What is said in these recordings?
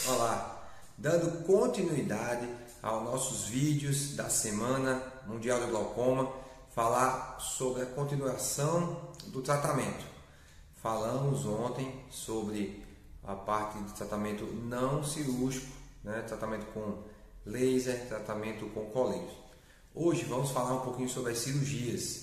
Olá, dando continuidade aos nossos vídeos da Semana Mundial do Glaucoma, falar sobre a continuação do tratamento. Falamos ontem sobre a parte de tratamento não cirúrgico, tratamento com laser, tratamento com colírios. Hoje vamos falar um pouquinho sobre as cirurgias.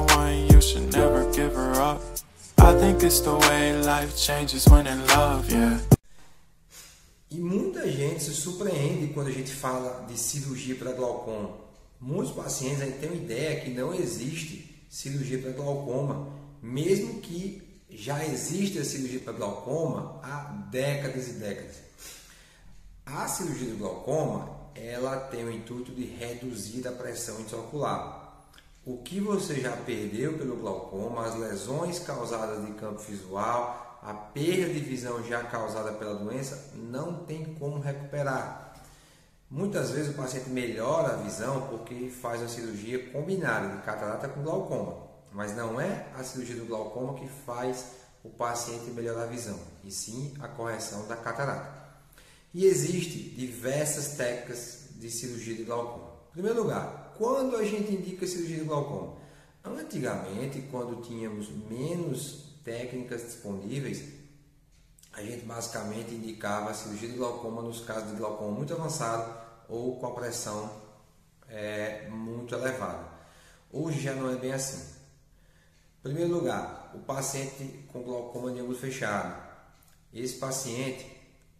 E muita gente se surpreende quando a gente fala de cirurgia para glaucoma. Muitos pacientes aí têm uma ideia que não existe cirurgia para glaucoma, mesmo que já existe a cirurgia para glaucoma há décadas e décadas. A cirurgia do glaucoma, ela tem o intuito de reduzir a pressão intraocular. O que você já perdeu pelo glaucoma, as lesões causadas de campo visual, a perda de visão já causada pela doença, não tem como recuperar. Muitas vezes o paciente melhora a visão porque faz a cirurgia combinada de catarata com glaucoma, mas não é a cirurgia do glaucoma que faz o paciente melhorar a visão, e sim a correção da catarata. E existem diversas técnicas de cirurgia de glaucoma. Em primeiro lugar, quando a gente indica a cirurgia de glaucoma? Antigamente, quando tínhamos menos técnicas disponíveis, a gente basicamente indicava a cirurgia de glaucoma nos casos de glaucoma muito avançado ou com a pressão muito elevada. Hoje já não é bem assim. Em primeiro lugar, o paciente com glaucoma de ângulo fechado. Esse paciente,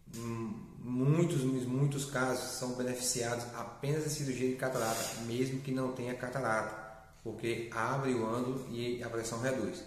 muitos casos, são beneficiados apenas da cirurgia de catarata, mesmo que não tenha catarata, porque abre o ângulo e a pressão reduz.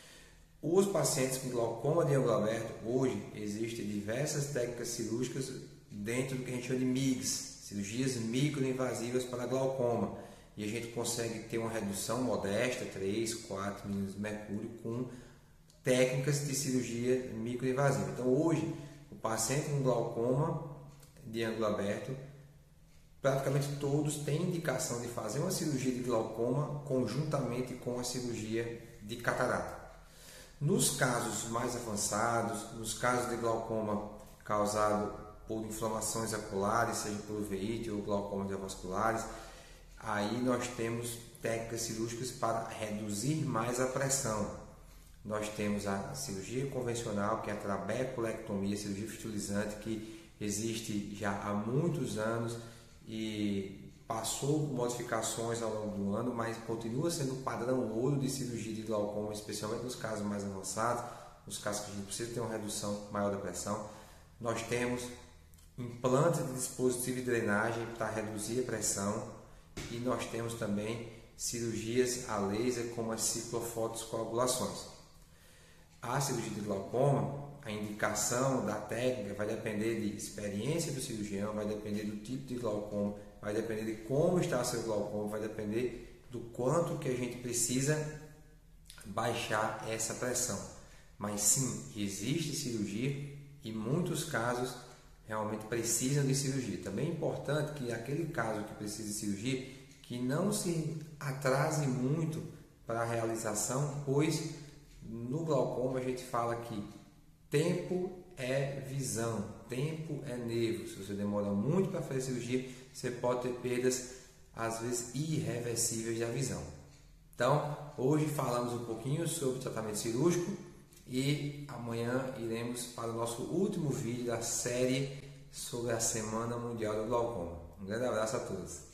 Os pacientes com glaucoma de ângulo aberto, hoje existem diversas técnicas cirúrgicas dentro do que a gente chama de MIGS, cirurgias microinvasivas para glaucoma, e a gente consegue ter uma redução modesta, 3, 4 milímetros de mercúrio, com técnicas de cirurgia microinvasiva. Então hoje, o paciente com glaucoma de ângulo aberto, praticamente todos têm indicação de fazer uma cirurgia de glaucoma conjuntamente com a cirurgia de catarata. Nos casos mais avançados, nos casos de glaucoma causado por inflamações oculares, seja por uveíte ou glaucoma neovasculares, aí nós temos técnicas cirúrgicas para reduzir mais a pressão. Nós temos a cirurgia convencional, que é a trabeculectomia, cirurgia fistulizante, que existe já há muitos anos e passou por modificações ao longo do ano, mas continua sendo o padrão ouro de cirurgia de glaucoma, especialmente nos casos mais avançados, nos casos que a gente precisa ter uma redução maior da pressão. Nós temos implantes de dispositivo de drenagem para reduzir a pressão, e nós temos também cirurgias a laser, como as ciclofotocoagulações. A cirurgia de glaucoma, a indicação da técnica vai depender de experiência do cirurgião, vai depender do tipo de glaucoma, vai depender de como está o seu glaucoma, vai depender do quanto que a gente precisa baixar essa pressão. Mas sim, existe cirurgia e muitos casos realmente precisam de cirurgia. Também é importante que aquele caso que precisa de cirurgia, que não se atrase muito para a realização, pois no glaucoma a gente fala que tempo é visão, tempo é nervo. Se você demora muito para fazer cirurgia, você pode ter perdas, às vezes, irreversíveis da visão. Então, hoje falamos um pouquinho sobre tratamento cirúrgico e amanhã iremos para o nosso último vídeo da série sobre a Semana Mundial do Glaucoma. Um grande abraço a todos.